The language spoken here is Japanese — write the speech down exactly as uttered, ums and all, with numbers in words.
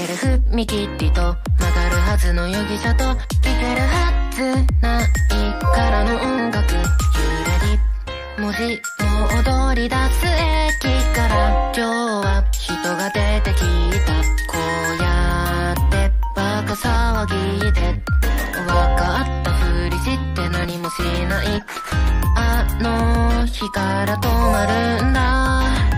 れ踏切と曲がるはずの容疑者と聞けるはずないからの音楽揺れり文字も踊り出す駅から今日は人が出てきたこうやってバカ騒ぎで分かったふりして何もしないあの日から止まるんだ